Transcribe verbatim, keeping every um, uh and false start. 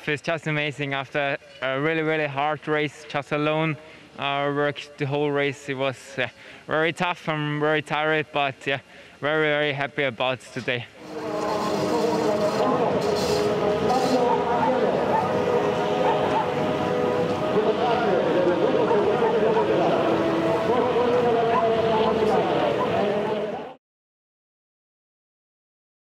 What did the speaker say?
is just amazing. After a really, really hard race, just alone, uh, worked the whole race. It was uh, very tough and very tired, but yeah, very, very happy about today.